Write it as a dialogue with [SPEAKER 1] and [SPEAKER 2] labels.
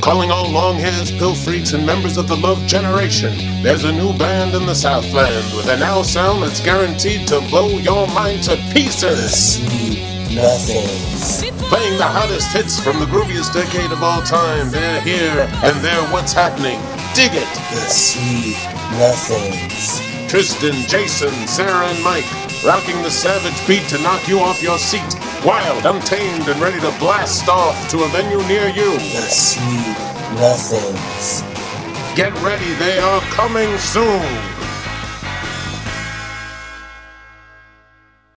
[SPEAKER 1] Calling all long-hairs, pill freaks, and members of the Love Generation. There's a new band in the Southland with a now sound that's guaranteed to blow your mind to pieces.
[SPEAKER 2] SweetNothings.
[SPEAKER 1] Playing the hottest hits from the grooviest decade of all time. They're here, and they're what's happening. Dig it!
[SPEAKER 2] The SweetNothings.
[SPEAKER 1] Tristan, Jason, Sarah, and Mike, rocking the savage beat to knock you off your seat. Wild, untamed, and ready to blast off to a venue near you.
[SPEAKER 2] The SweetNothings.
[SPEAKER 1] Get ready, they are coming soon.